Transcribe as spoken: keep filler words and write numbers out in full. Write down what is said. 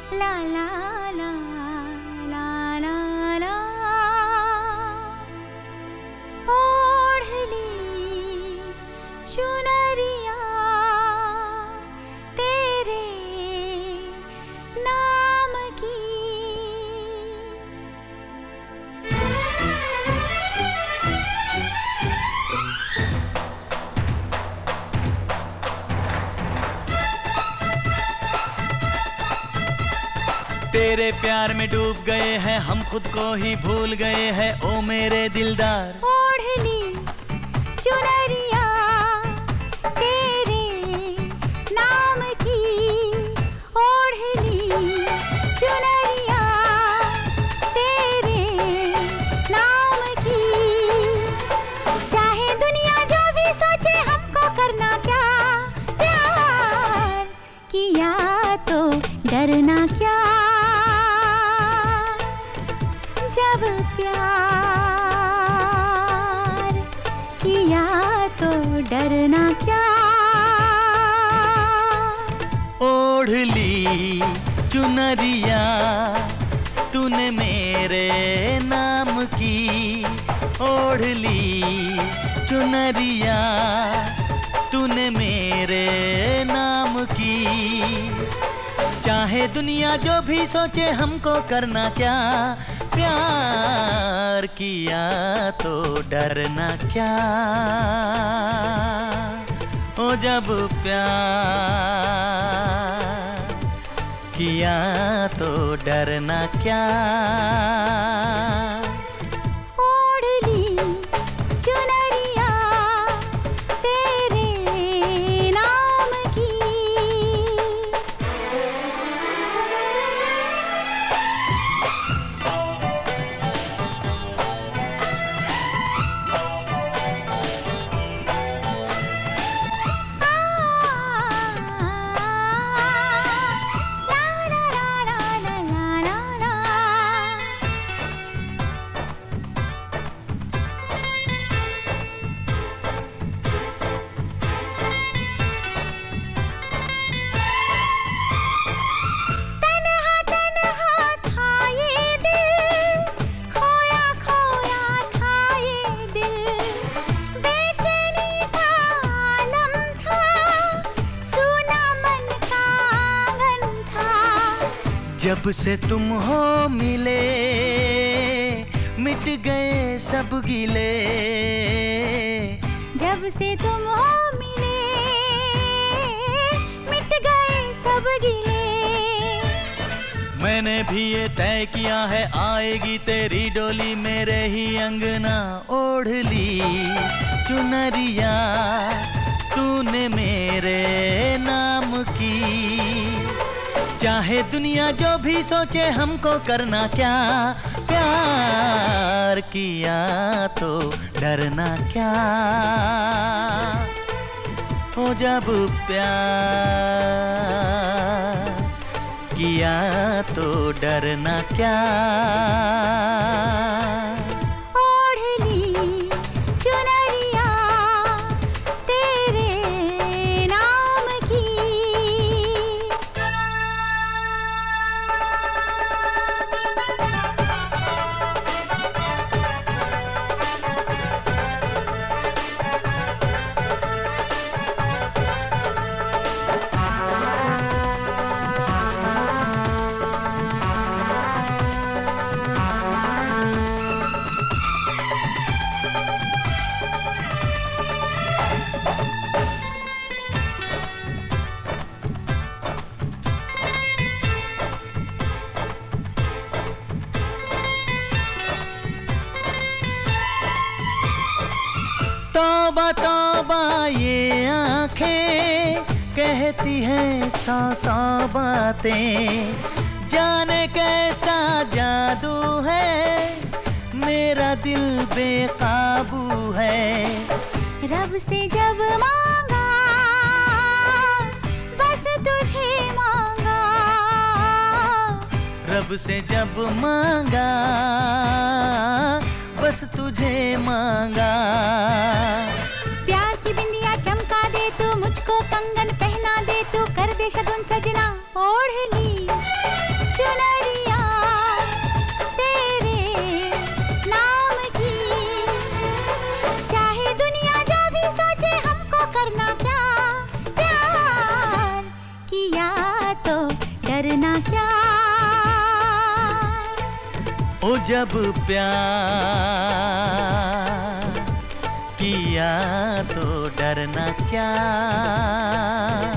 ला ला ला ला ला ला ओढ़ ली चुनरिया तेरे नाम की। तेरे प्यार में डूब गए हैं हम, खुद को ही भूल गए हैं ओ मेरे दिलदार। ओढ़ ली चुनरिया तेरे नाम की, ओढ़ ली चुनरिया तेरे नाम की। चाहे दुनिया जो भी सोचे हमको करना क्या, प्यार किया तो डरना क्या। जब प्यार किया तो डरना क्या। ओढ़ ली चुनरिया तूने मेरे नाम की, ओढ़ ली चुनरिया तूने मेरे नाम की। चाहे दुनिया जो भी सोचे हमको करना क्या, प्यार किया तो डरना क्या। ओ जब प्यार किया तो डरना क्या। ओढ़ ली चुनरिया तेरे नाम की। जब से तुम हो मिले मिट गए सब गिले, जब से तुम हो मिले मिट गए सब गिले। मैंने भी ये तय किया है आएगी तेरी डोली मेरे ही अंगना। ओढ़ ली चुनरिया तूने मेरे नाम की। चाहे दुनिया जो भी सोचे हमको करना क्या, प्यार किया तो डरना क्या। हो जब प्यार किया तो डरना क्या। ओढ़ ली चुनरिया तेरे नाम की। तौबा तौबा ये आंखें कहती हैं सौ सौ बातें। जाने कैसा जादू है मेरा दिल बेकाबू है। रब से जब मांगा बस तुझे मांगा, रब से जब मांगा बस तुझे मांगा। प्यार की बिंदिया चमका दे तू मुझको, कंगन पहना दे तू, कर दे शगुन सजना। ओढ़ ली ओ जब प्यार किया तो डरना क्या।